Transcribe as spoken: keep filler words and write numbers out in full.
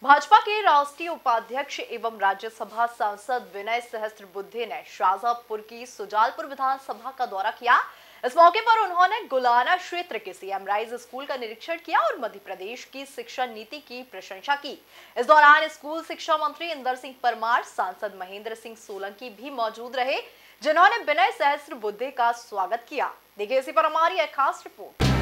भाजपा के राष्ट्रीय उपाध्यक्ष एवं राज्यसभा सांसद विनय सहस्त्रबुद्धे ने शाहजहांपुर की सुजालपुर विधानसभा का दौरा किया। इस मौके पर उन्होंने गुलाना क्षेत्र के सीएम राइज स्कूल का निरीक्षण किया और मध्य प्रदेश की शिक्षा नीति की प्रशंसा की। इस दौरान स्कूल शिक्षा मंत्री इंदर सिंह परमार, सांसद महेंद्र सिंह सोलंकी भी मौजूद रहे, जिन्होंने विनय सहस्त्रबुद्धे का स्वागत किया। देखिए इसी पर हमारी एक खास रिपोर्ट।